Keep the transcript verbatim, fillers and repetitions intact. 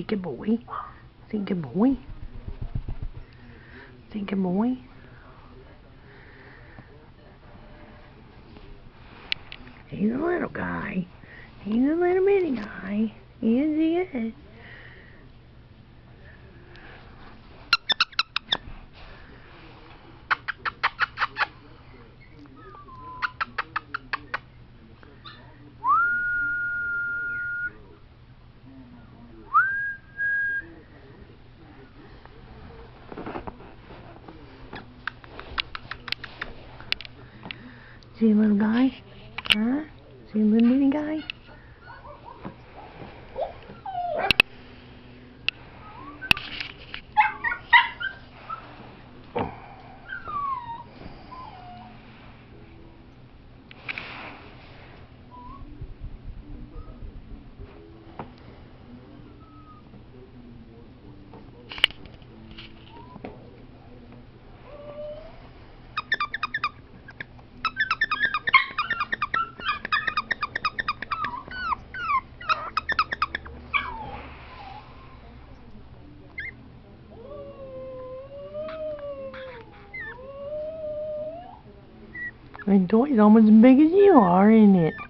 good boy? Is he a good boy? Is he a good boy? He's a little guy. He's a little bitty guy. He is, he is. See a little guy? Huh? See a little bitty guy? My toy's almost as big as you are, isn't it?